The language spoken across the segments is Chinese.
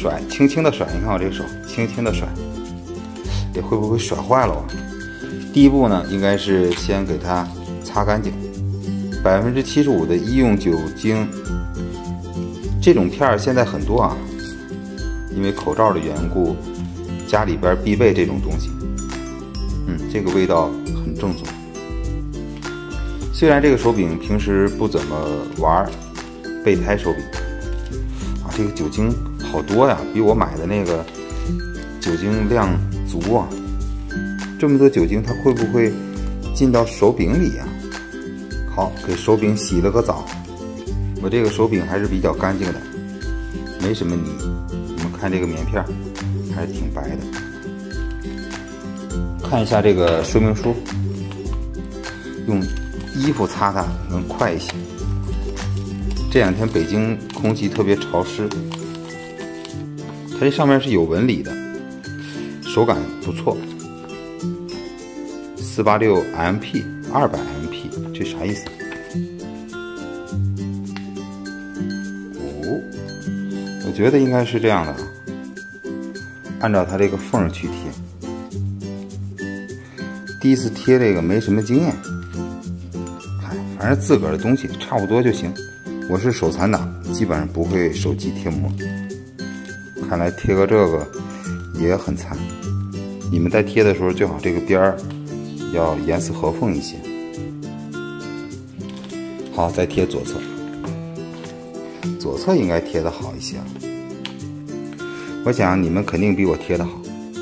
甩，轻轻的甩。你看我这个手，轻轻的甩，这会不会甩坏了啊？第一步呢，应该是先给它擦干净。75%的医用酒精，这种片儿现在很多啊，因为口罩的缘故，家里边必备这种东西。这个味道很正宗。虽然这个手柄平时不怎么玩备胎手柄啊，这个酒精好多呀，比我买的那个酒精量足啊。这么多酒精，它会不会进到手柄里呀？好，给手柄洗了个澡。我这个手柄还是比较干净的，没什么泥。你们看这个棉片还是挺白的。看一下这个说明书，用衣服擦它能快一些。这两天北京空气特别潮湿，它这上面是有纹理的，手感不错。486 MP 200 MP， 这啥意思？我觉得应该是这样的，按照它这个缝去贴。第一次贴这个没什么经验，反正自个儿的东西差不多就行。我是手残党，基本上不会手机贴膜。看来贴个这个也很惨。你们在贴的时候，最好这个边儿要严丝合缝一些。好，再贴左侧，左侧应该贴的好一些。我想你们肯定比我贴的好。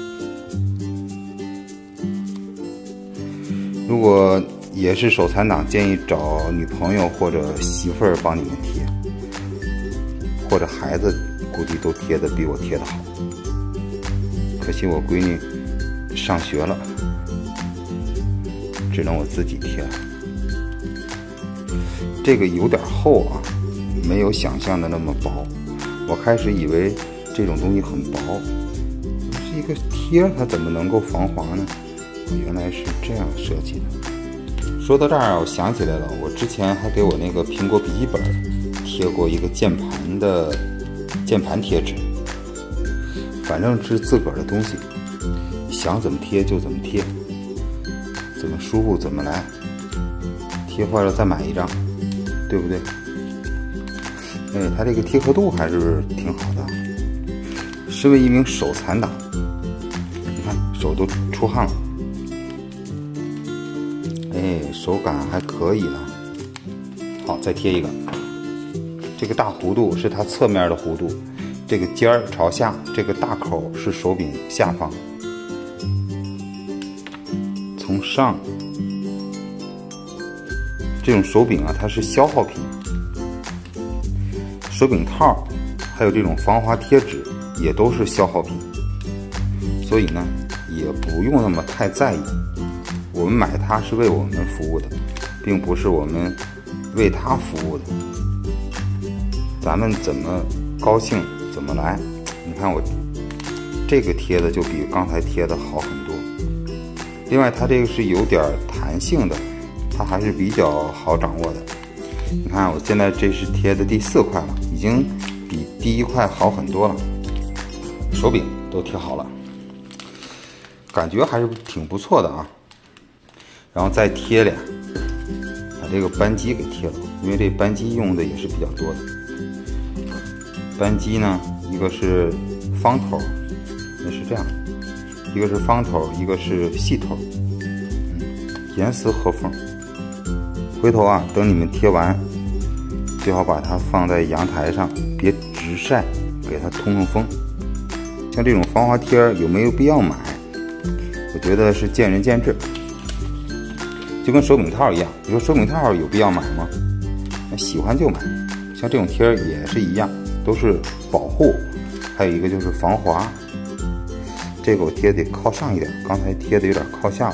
如果也是手残党，建议找女朋友或者媳妇儿帮你们贴，或者孩子估计都贴的比我贴的好。可惜我闺女上学了，只能我自己贴了。这个有点厚啊，没有想象的那么薄。我开始以为这种东西很薄，是一个贴，它怎么能够防滑呢？原来是这样设计的。说到这儿，我想起来了，我之前还给我那个苹果笔记本贴过一个键盘贴纸。反正是自个儿的东西，想怎么贴就怎么贴，怎么舒服怎么来，贴坏了再买一张，对不对？它这个贴合度还是挺好的。身为一名手残党，你看手都出汗了。手感还可以呢。好，再贴一个。这个大弧度是它侧面的弧度，这个尖儿朝下，这个大口是手柄下方。从上，这种手柄啊，它是消耗品。手柄套还有这种防滑贴纸也都是消耗品，所以呢，也不用那么太在意。我们买它是为我们服务的，并不是我们为它服务的。咱们怎么高兴怎么来。你看我这个贴的就比刚才贴的好很多。另外它这个是有点弹性的，它还是比较好掌握的。你看我现在这是贴的第4块了，已经比第1块好很多了。手柄都贴好了，感觉还是挺不错的啊。然后再贴俩，把这个扳机给贴了，因为这扳机用的也是比较多的。扳机呢，一个是方头，那是这样，一个是方头，一个是细头，严丝合缝。回头啊，等你们贴完，最好把它放在阳台上，别直晒，给它通通风。像这种防滑贴有没有必要买？我觉得是见仁见智。就跟手柄套一样，你说手柄套有必要买吗？那喜欢就买。像这种贴也是一样，都是保护，还有一个就是防滑。这个我贴得靠上一点，刚才贴的有点靠下了。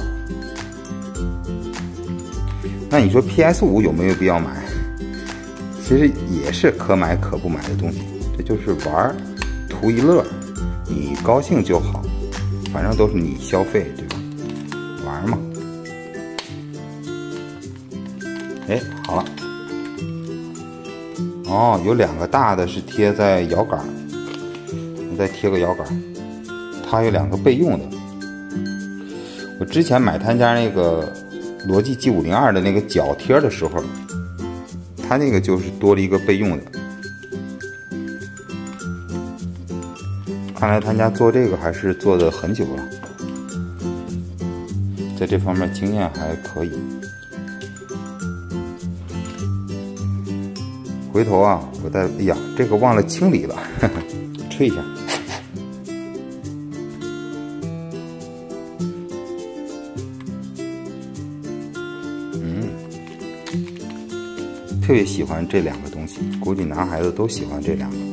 那你说 PS5 有没有必要买？其实也是可买可不买的东西，这就是玩，图一乐，你高兴就好，反正都是你消费，对吧？玩嘛。好了。有2个大的是贴在摇杆， 们再贴个摇杆，它有2个备用的。我之前买他家那个罗技 G502的那个脚贴的时候，它那个就是多了一个备用的。看来他家做这个还是做的很久了，在这方面经验还可以。回头啊，我再，哎呀，这个忘了清理了，呵呵，吹一下。特别喜欢这2个东西，估计男孩子都喜欢这2个。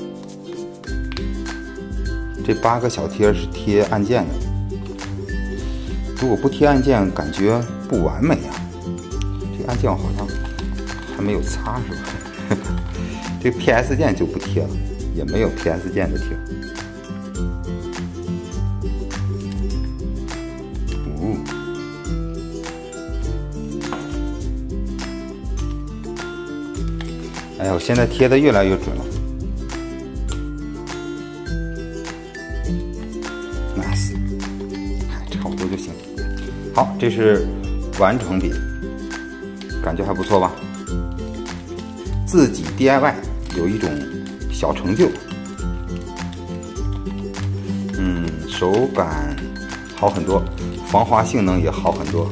这8个小贴是贴按键的，如果不贴按键，感觉不完美啊。这个按键我好像还没有擦，是吧？这个 PS 键就不贴了，也没有 PS 键的贴。哎呀，我现在贴的越来越准了。nice， 差不多就行。好，这是完成品，感觉还不错吧？自己 DIY 有一种小成就。手感好很多，防滑性能也好很多。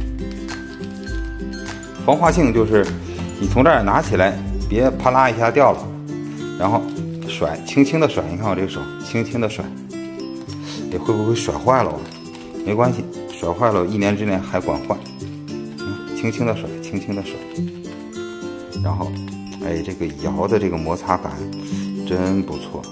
防滑性就是你从这儿拿起来，别啪啦一下掉了，然后甩，轻轻的甩。你看我这个手，轻轻的甩，会不会甩坏了？没关系，甩坏了1年之内还管换。轻轻的甩，轻轻的甩，然后，这个摇的这个摩擦感真不错。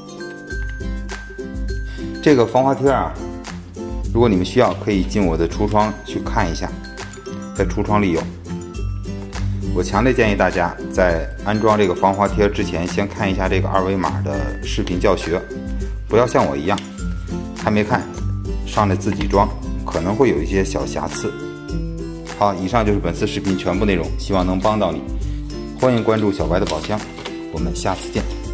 这个防滑贴啊，如果你们需要，可以进我的橱窗去看一下，在橱窗里有。我强烈建议大家在安装这个防滑贴之前，先看一下这个2维码的视频教学，不要像我一样还没看上来自己装，可能会有一些小瑕疵。好，以上就是本次视频全部内容，希望能帮到你。欢迎关注小白的宝箱，我们下次见。